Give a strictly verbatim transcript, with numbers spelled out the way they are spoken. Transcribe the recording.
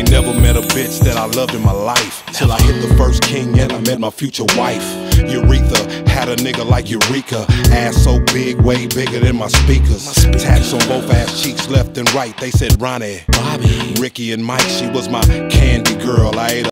ain't never met a bitch that I loved in my life, till I hit the first king and I met my future wife. Urethra had a nigga like Eureka, ass so big, way bigger than my speakers. Tats on both ass cheeks, left and right. They said Ronnie, Bobby, Ricky, and Mike. She was my candy girl. I ate